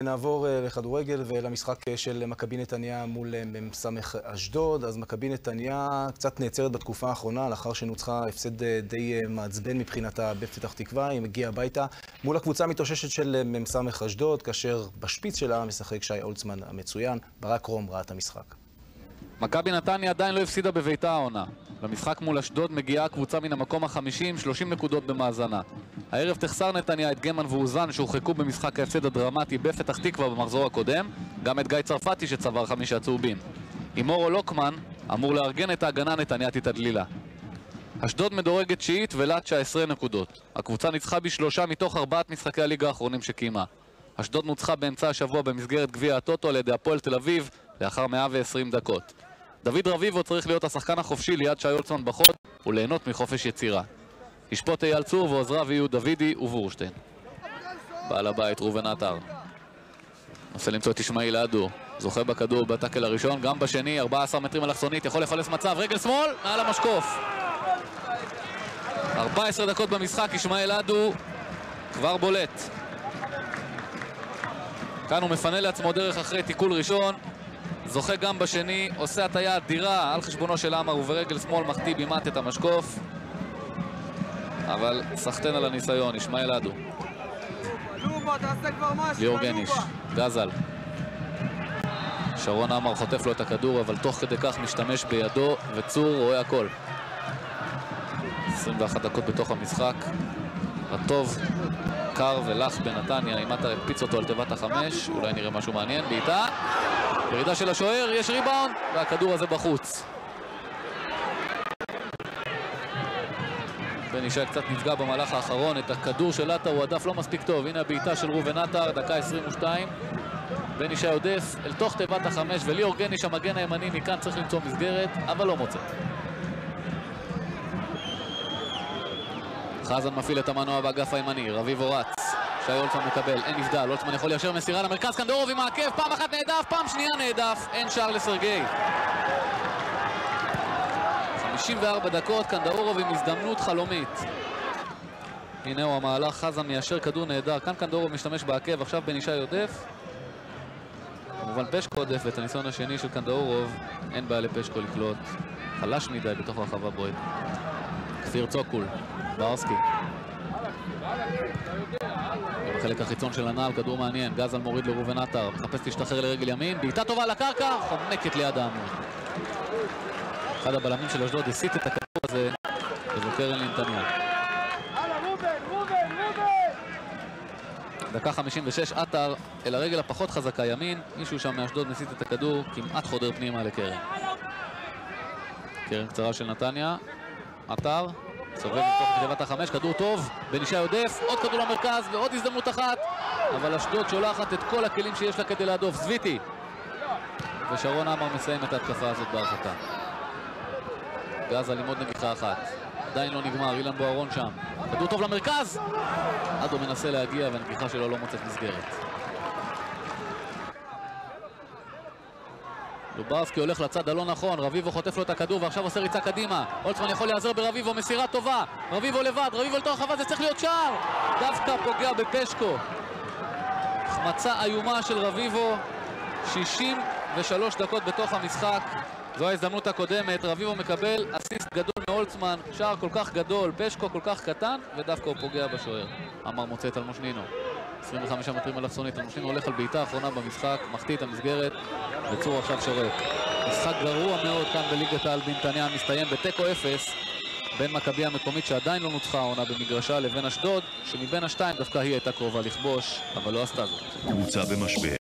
נעבור לכדורגל ולמשחק של מכבי נתניה מול מ"ס אשדוד. אז מכבי נתניה קצת נעצרת בתקופה האחרונה, לאחר שנוצחה הפסד די מעצבן מבחינתה בפתח תקווה. היא מגיעה הביתה מול הקבוצה המתאוששת של מ"ס אשדוד, כאשר בשפיץ שלה משחק שי הולצמן המצוין. ברק רום ראה את המשחק. מכבי נתניה עדיין לא הפסידה בביתה העונה. במשחק מול אשדוד מגיעה קבוצה מן המקום ה-50, 30 נקודות במאזנה. הערב תחסר נתניה את גמן ואוזן שהורחקו במשחק ההפסד הדרמטי בפתח תקווה במחזור הקודם, גם את גיא צרפתי שצבר 5 צהובים. עם אורו לוקמן אמור לארגן את ההגנה נתניאתית הדלילה. אשדוד מדורגת תשיעית ולה 19 נקודות. הקבוצה ניצחה ב3 מתוך 4 משחקי הליגה האחרונים שקיימה. אשדוד נוצחה באמצע השבוע במסגרת גביע הטוטו על ידי הפועל תל אביב לאחר 120 דקות. דוד רביבו צריך להיות השחקן החופשי ליד שי הולצמן בחוד וליהנות מחופש יצירה. ישפוט אייל צור ועוזריו יהיו דוידי ובורשטיין. בעל הבית ראובן עטר מנסה למצוא את ישמעאל אדו, זוכה בכדור בטאקל הראשון, גם בשני, 14 מטרים אלכסונית, יכול לפלס מצב, רגל שמאל, מעל המשקוף. 14 דקות במשחק, ישמעאל אדו כבר בולט. כאן הוא מפנה לעצמו דרך אחרי תיקול ראשון, זוכה גם בשני, עושה הטיה אדירה על חשבונו של עמר וברגל שמאל מחטיא בימת את המשקוף, אבל סחטן על הניסיון. ישמעאל אדו, ליאור גניש, גזל, שרון עמר חוטף לו את הכדור, אבל תוך כדי כך משתמש בידו, וצור רואה הכל. 21 דקות בתוך המשחק, הטוב קר ולח בנתניה, אם אתה הקפיץ אותו על תיבת ה5, אולי נראה משהו מעניין. בעיטה, ירידה של השוער, יש ריבאונד, והכדור הזה בחוץ. בן ישי קצת נפגע במהלך האחרון, את הכדור של עטר הוא עדף לא מספיק טוב. הנה הבעיטה של ראובן עטר, דקה 22. בן ישי עודף אל תוך תיבת ה5, וליאור גניש המגן הימני מכאן צריך למצוא מסגרת, אבל לא מוצא. חזן מפעיל את המנוע באגף הימני, רביבו רץ, שי הולצמן מקבל, אין נבדל, הולצמן יכול ליישר מסירה למרכז, קנדאורוב עם העקב, פעם אחת נעדף, פעם שנייה נעדף, אין שער לסרגי. 54 דקות, קנדאורוב עם הזדמנות חלומית. הנה הוא המהלך, חזן מיישר כדור נהדר, כאן קנדאורוב משתמש בעקב, עכשיו בן ישי עודף. כמובן פשקו עודף, ואת הניסיון השני של קנדאורוב, אין בעיה לפשקו לקלוט. חלש מדי בתוך הרחבה בועט. כפיר צוקול, ברסקי. בחלק החיצון של הנעל, כדור מעניין, גזל מוריד לראובן עטר, מחפש להשתחרר לרגל ימין, בעיטה טובה לקרקע, חומקת ליד העמוד. אחד הבלמים של אשדוד הסיט את הכדור הזה, וזו קרן לנתניה. דקה 56, עטר אל הרגל הפחות חזקה ימין, מישהו שם מאשדוד מסיט את הכדור, כמעט חודר פנימה לקרן. קרן קצרה של נתניה, עטר סובב מתוך תיבת ה5, כדור טוב, בן ישי עודף, עוד כדור למרכז ועוד הזדמנות אחת, אבל אשדוד שולחת את כל הכלים שיש לה כדי להדוף. זוויתי ושרון עמר מסיים את ההתקפה הזאת בהרחקה. גזל עם עוד נגיחה אחת, עדיין לא נגמר, אילן בוארון שם, כדור טוב למרכז, אדו מנסה להגיע והנגיחה שלו לא מוצאת מסגרת. לוברסקי הולך לצד הלא נכון, רביבו חוטף לו את הכדור ועכשיו עושה ריצה קדימה. הולצמן יכול להיעזר ברביבו, מסירה טובה, רביבו לבד, רביבו לתוך הרחבה, זה צריך להיות שער, דווקא פוגע בפשקו. החמצה איומה של רביבו, 63 דקות בתוך המשחק, זו ההזדמנות הקודמת, רביבו מקבל אסיסט גדול מהולצמן, שער כל כך גדול, פשקו כל כך קטן, ודווקא הוא פוגע בשוער. עמר מוצא את אלמושנינו, 25 מטרים אלכסונית, אלמושנינו הולך על בעיטה האחרונה במשחק, מחטיא את המסגרת, וצור עכשיו שורק. משחק גרוע מאוד כאן בליגת העל בנתניה, מסתיים בתיקו 0 בין מכבי המקומית שעדיין לא נוצחה העונה במגרשה לבין אשדוד, שמבין השתיים דווקא היא הייתה קרובה לכבוש, אבל לא עשתה זאת. קבוצה במשבר.